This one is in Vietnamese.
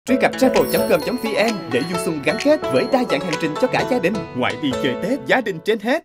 Truy cập travel.com.vn để du xuân gắn kết với đa dạng hành trình cho cả gia đình. Ngoài đi chơi Tết, gia đình trên hết.